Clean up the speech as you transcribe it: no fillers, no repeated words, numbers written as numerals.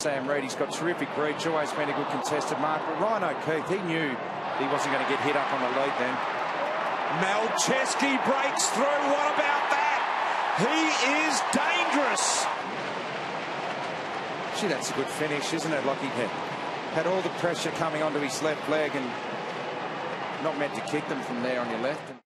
Sam Reid, he's got terrific reach, always been a good contested mark. But Ryan O'Keefe, he knew he wasn't going to get hit up on the lead then. Malceski breaks through. What about that? He is dangerous. Gee, that's a good finish, isn't it? Like he had all the pressure coming onto his left leg and not meant to kick them from there on your left.